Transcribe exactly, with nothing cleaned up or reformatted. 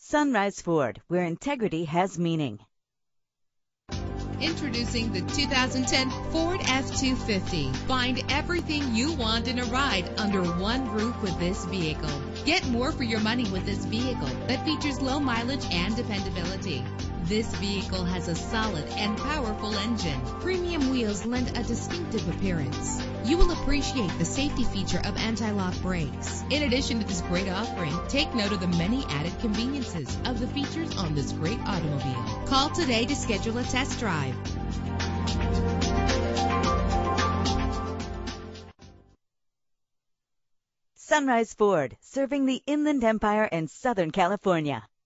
Sunrise Ford, where integrity has meaning. Introducing the two thousand ten Ford F two fifty. Find everything you want in a ride under one roof with this vehicle. Get more for your money with this vehicle that features low mileage and dependability. This vehicle has a solid and powerful engine. Premium wheels lend a distinctive appearance. You will appreciate the safety feature of anti-lock brakes. In addition to this great offering, take note of the many added conveniences of the features on this great automobile. Call today to schedule a test drive. Sunrise Ford, serving the Inland Empire and Southern California.